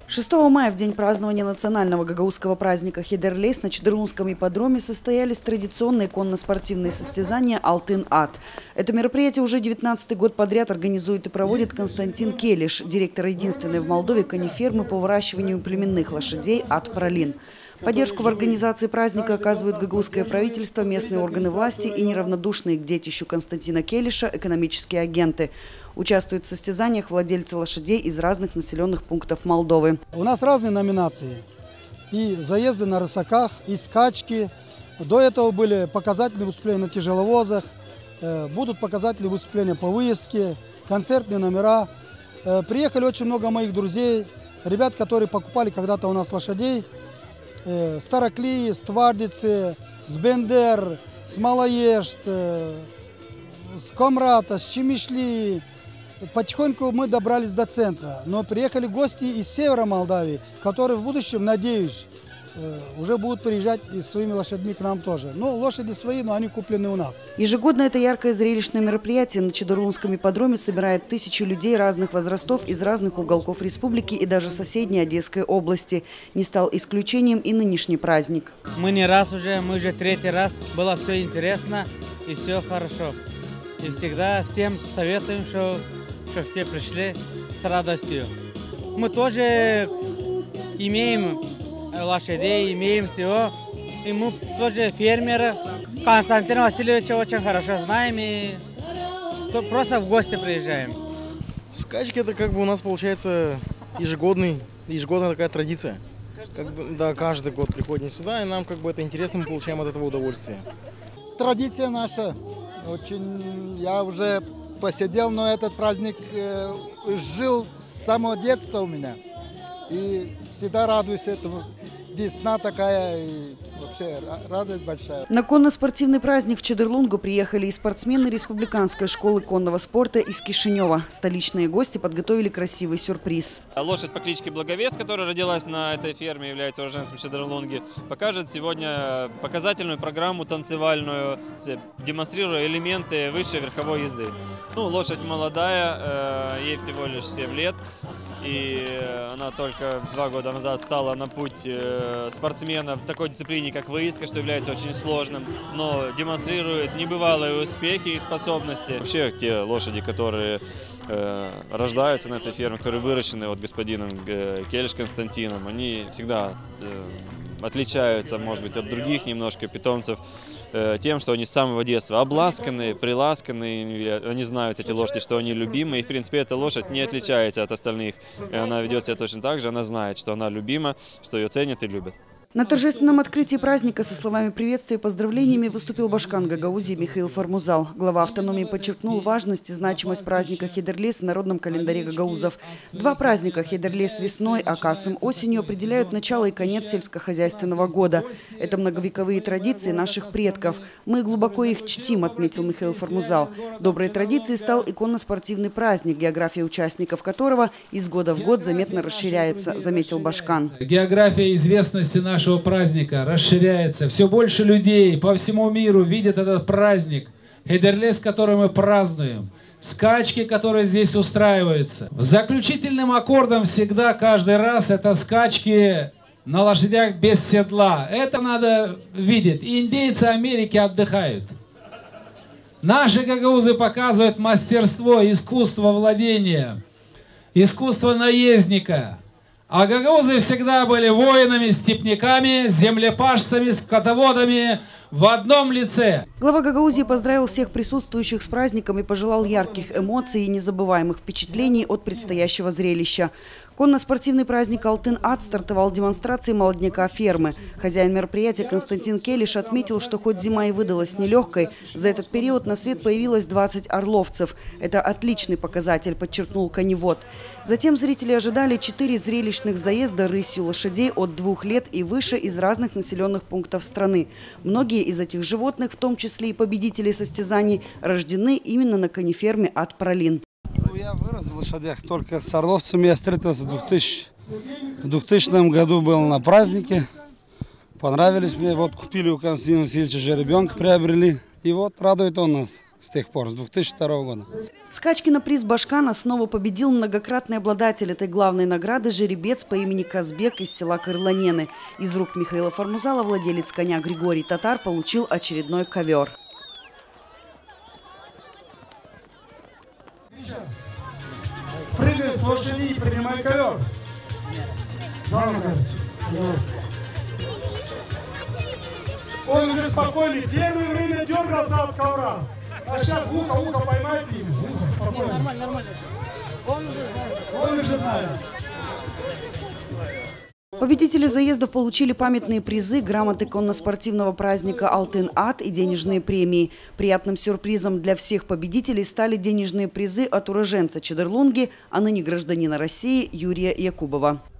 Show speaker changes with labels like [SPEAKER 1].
[SPEAKER 1] 6 мая, в день празднования национального гагаузского праздника Хедерлейс, на Чедерлунском ипподроме состоялись традиционные конно-спортивные состязания «Алтын-Ат». Это мероприятие уже 19-й год подряд организует и проводит Константин Келиш, директор единственной в Молдове конефермы по выращиванию племенных лошадей «Ат-Пролин». Поддержку в организации праздника оказывают гагаузское правительство, местные органы власти и неравнодушные к детищу Константина Келиша экономические агенты. Участвуют в состязаниях владельцы лошадей из разных населенных пунктов Молдовы.
[SPEAKER 2] У нас разные номинации. И заезды на рысаках, и скачки. До этого были показательные выступления на тяжеловозах. Будут показательные выступления по выездке, концертные номера. Приехали очень много моих друзей, ребят, которые покупали когда-то у нас лошадей. Староклии, Ствардицы, Сбендер, Смолоешт, Скомрата, Чемишли. Потихоньку мы добрались до центра, но приехали гости из севера Молдавии, которые в будущем, надеюсь, уже будут приезжать и своими лошадьми к нам тоже. Но лошади свои, но они куплены у нас.
[SPEAKER 1] Ежегодно это яркое зрелищное мероприятие на Чедерлунском ипподроме собирает тысячи людей разных возрастов из разных уголков республики и даже соседней Одесской области. Не стал исключением и нынешний праздник.
[SPEAKER 3] Мы не раз уже, мы уже третий раз. Было все интересно и все хорошо. И всегда всем советуем, что все пришли с радостью. Мы тоже имеем лошадей, имеем всего. И мы тоже фермеры. Константина Васильевича очень хорошо знаем и просто в гости приезжаем.
[SPEAKER 4] Скачки — это как бы у нас получается ежегодная такая традиция. Да, каждый год приходим сюда, и нам как бы это интересно, мы получаем от этого удовольствие.
[SPEAKER 2] Традиция наша. Очень, я уже посидел, но этот праздник жил с самого детства у меня. И всегда радуюсь этому. Весна такая, и вообще радость большая.
[SPEAKER 1] На конно-спортивный праздник в Чедерлунгу приехали и спортсмены республиканской школы конного спорта из Кишинева. Столичные гости подготовили красивый сюрприз.
[SPEAKER 5] Лошадь по кличке Благовест, которая родилась на этой ферме, является уроженцем Чедерлунги, покажет сегодня показательную программу танцевальную, демонстрируя элементы высшей верховой езды. Лошадь молодая, ей всего лишь 7 лет. И она только 2 года назад стала на путь спортсмена в такой дисциплине, как выездка, что является очень сложным, но демонстрирует небывалые успехи и способности. Вообще, те лошади, которые рождаются на этой ферме, которые выращены господином Келиш Константином, они всегда отличаются, может быть, от других немножко питомцев тем, что они с самого детства обласканы, приласканы, они знают, эти лошади, что они любимы, и, в принципе, эта лошадь не отличается от остальных. И она ведет себя точно так же, она знает, что она любима, что ее ценят и любят.
[SPEAKER 1] На торжественном открытии праздника со словами приветствия и поздравлениями выступил башкан Гагаузии Михаил Формузал. Глава автономии подчеркнул важность и значимость праздника Хедерлейс в народном календаре гагаузов. 2 праздника – Хедерлейс весной, а Касым осенью – определяют начало и конец сельскохозяйственного года. Это многовековые традиции наших предков. Мы глубоко их чтим, отметил Михаил Формузал. Доброй традицией стал и конно-спортивный праздник, география участников которого из года в год заметно расширяется, заметил башкан.
[SPEAKER 6] География известности нашего праздника расширяется. Все больше людей по всему миру видят этот праздник. Хедерлейс, который мы празднуем. Скачки, которые здесь устраиваются. Заключительным аккордом всегда, каждый раз, это скачки на лошадях без седла. Это надо видеть. И индейцы Америки отдыхают. Наши гагаузы показывают мастерство, искусство владения, искусство наездника. А гагаузы всегда были воинами, степняками, землепашцами, скотоводами в одном лице.
[SPEAKER 1] Глава Гагаузии поздравил всех присутствующих с праздником и пожелал ярких эмоций и незабываемых впечатлений от предстоящего зрелища. Конно-спортивный праздник «Алтын-Ат» стартовал демонстрацией молодняка фермы. Хозяин мероприятия Константин Келиш отметил, что хоть зима и выдалась нелегкой, за этот период на свет появилось 20 орловцев. Это отличный показатель, подчеркнул коневод. Затем зрители ожидали 4 зрелищных заезда рысью лошадей от 2 лет и выше из разных населенных пунктов страны. Многие из этих животных, в том числе и победители состязаний, рождены именно на конеферме «Ат-Пролин».
[SPEAKER 2] Я вырос в лошадях только с орловцами. Я встретился в 2000 году, был на празднике. Понравились мне. Вот купили у Константина Васильевича жеребенка, приобрели. И вот радует он нас. с тех пор, с 2002 года.
[SPEAKER 1] В скачке на приз Башкана снова победил многократный обладатель этой главной награды жеребец по имени Казбек из села Кырланены. Из рук Михаила Формузала владелец коня Григорий Татар получил очередной ковер.
[SPEAKER 7] Прыгай с лошади и принимай ковер. Он уже спокойный. Первое время дергался от ковра. А сейчас ухо поймает и спокойно. Нормально. Он уже знает.
[SPEAKER 1] Победители заездов получили памятные призы, грамоты конно-спортивного праздника «Алтын-Ат» и денежные премии. Приятным сюрпризом для всех победителей стали денежные призы от уроженца Чедерлунги, а ныне гражданина России Юрия Якубова.